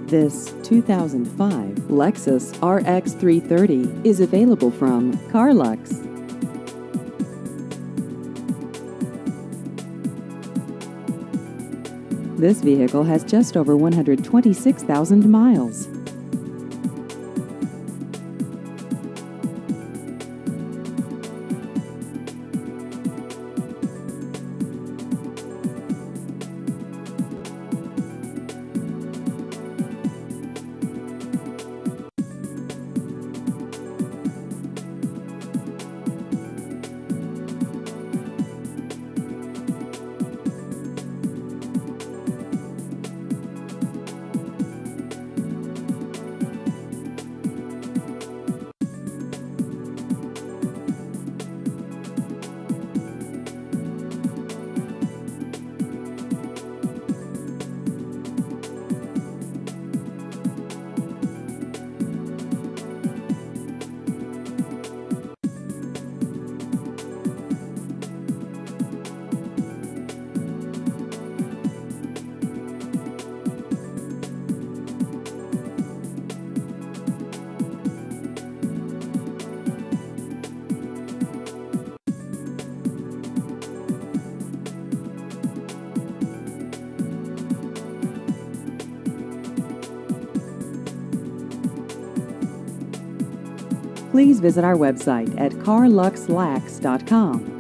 This 2005 Lexus RX 330 is available from Carlux. This vehicle has just over 126,000 miles. Please visit our website at carluxlax.com.